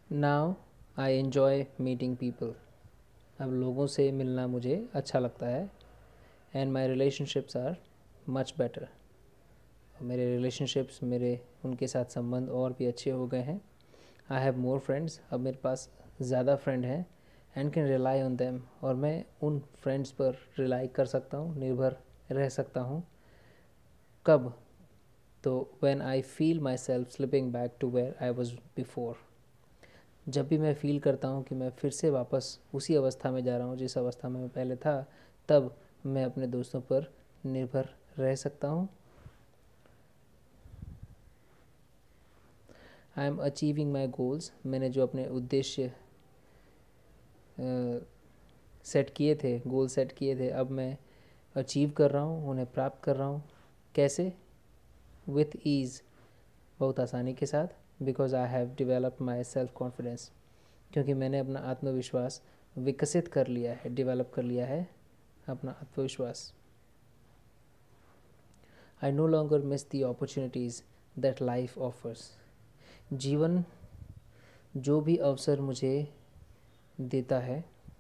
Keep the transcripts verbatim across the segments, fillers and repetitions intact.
Now I enjoy meeting people. अब लोगों से मिलना मुझे अच्छा लगता है। And my relationships are much better. मेरे रिलेशनशिप्स, मेरे उनके साथ संबंध और भी अच्छे हो गए हैं। I have more friends. अब मेरे पास ज़्यादा फ्रेंड हैं। And can rely on them. और मैं उन फ्रेंड्स पर रिलाई कर सकता हूँ, निर्भर रह सकता हूँ। कब? तो when I feel myself slipping back to where I was before. जब भी मैं फ़ील करता हूँ कि मैं फिर से वापस उसी अवस्था में जा रहा हूँ जिस अवस्था में मैं पहले था, तब मैं अपने दोस्तों पर निर्भर रह सकता हूँ। I am achieving my goals. मैंने जो अपने उद्देश्य सेट किए थे, गोल सेट किए थे, अब मैं अचीव कर रहा हूँ, उन्हें प्राप्त कर रहा हूँ। कैसे? विथ ईज़, बहुत आसानी के साथ। Because I have developed my self confidence, क्योंकि मैंने अपना आत्मविश्वास विकसित कर लिया है, डेवलप कर लिया है अपना आत्मविश्वास। I no longer miss the opportunities that life offers. जीवन जो भी अवसर मुझे देता है,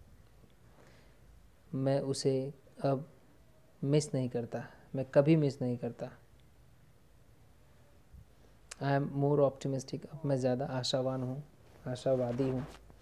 मैं उसे अब मिस नहीं करता, मैं कभी मिस नहीं करता। I am more optimistic. अब मैं ज़्यादा आशावान हूँ, आशावादी हूँ।